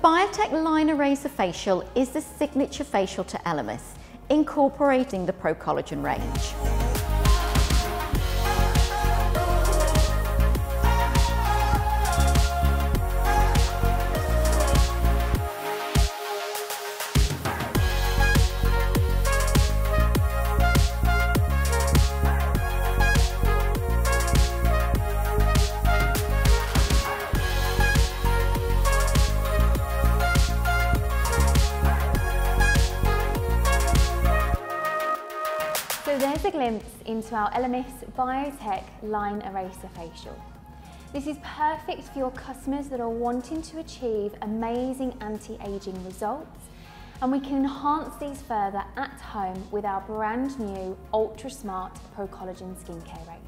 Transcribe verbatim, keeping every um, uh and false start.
Biotech Line Eraser Facial is the signature facial to Elemis, incorporating the Pro Collagen range. So there's a glimpse into our Elemis Biotech Line Eraser Facial. This is perfect for your customers that are wanting to achieve amazing anti-aging results, and we can enhance these further at home with our brand new Ultra Smart Pro Collagen skincare range.